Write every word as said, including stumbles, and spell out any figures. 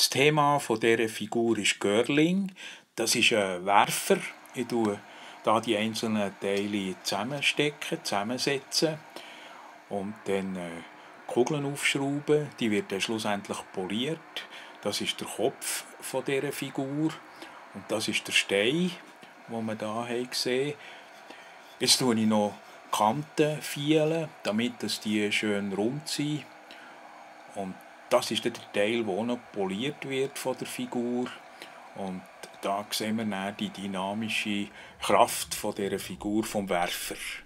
Das Thema von dieser Figur ist Görling. Das ist ein Werfer. Ich tue da die einzelnen Teile zusammenstecken, zusammensetzen und dann äh, Kugeln aufschrauben. Die wird dann schlussendlich poliert. Das ist der Kopf von dieser Figur und das ist der Stein, den wir hier sehen haben. Jetzt tue ich noch die Kanten fielen, damit die schön rund sind. Und das ist der Teil, der auch noch poliert wird von der Figur. Und da sehen wir dann die dynamische Kraft von dieser Figur vom Werfer.